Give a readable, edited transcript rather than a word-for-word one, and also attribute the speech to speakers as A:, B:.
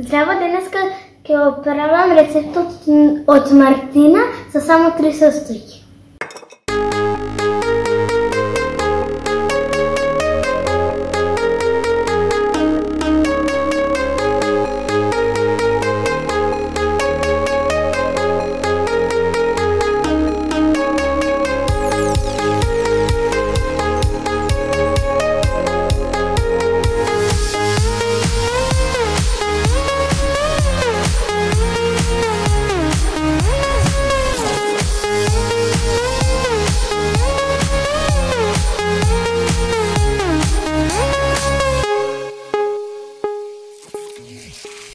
A: Zdravo, dneska ќе оправам рецептот од Мартина со само 3 состојки.